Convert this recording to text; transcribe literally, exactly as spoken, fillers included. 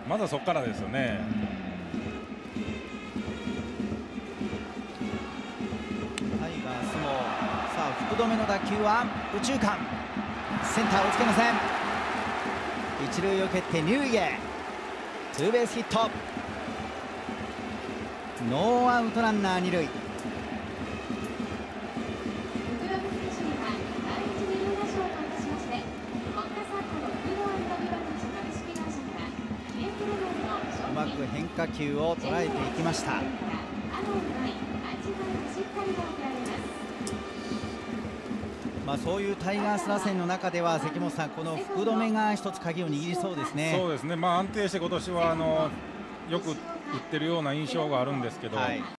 まずはそこからですよね。 タイガースもさあ福留の打球は右中間、センター追いつけません。一塁を蹴って二塁へツーベースヒット、ノーアウトランナー二塁。うまく変化球を捉えていきました。まあそういうタイガース打線の中では関本さん、この福留が一つ鍵を握りそうですね。 そうですね、まあ、安定して今年はあのよく打ってるような印象があるんですけど、はい、